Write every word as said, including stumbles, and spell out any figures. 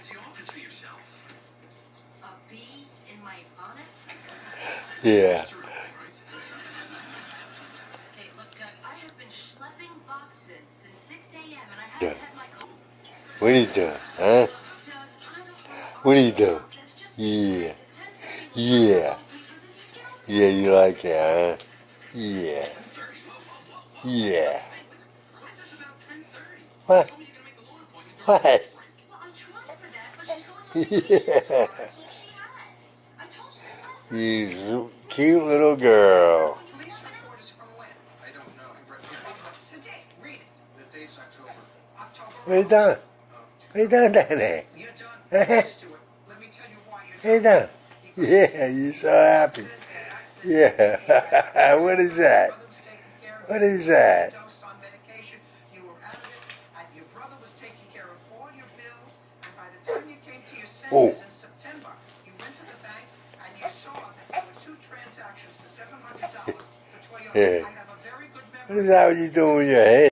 fancy office for yourself. A bee in my bonnet? Yeah. That's a real thing, right? Hey, look, Doug, I have been schlepping boxes since six A M and I haven't Yeah. had my coffee. What are you doing, huh? Doug, I don't want What are you doing? That's just Yeah. the ten thirty was Yeah. because of you guys. Yeah, you like it, huh? Yeah. Yeah. What's this about ten thirty? What? Tell me you're gonna make the lawn appointment during What? the lunch break. Well, I tried for that, but she's going on vacation. Yeah. That's all she had. I told you this last time. You s- cute little girl. Police report is from when? I don't know. What's the date? Read it. The date's October. October. What you doing? What you doing down there? You're done. Stuart, let me tell you why you're What you doing? Yeah, you so happy. Yeah. What is that? What is that? Dosed on medication, you were out of it, and your brother was taking care of all your bills, and by the time you came to your Oh. senses in September, you went to the bank and you saw that there were two transactions for seven hundred dollars for Toyota. Yeah. I have a very good What memory. is that what you doing with your head?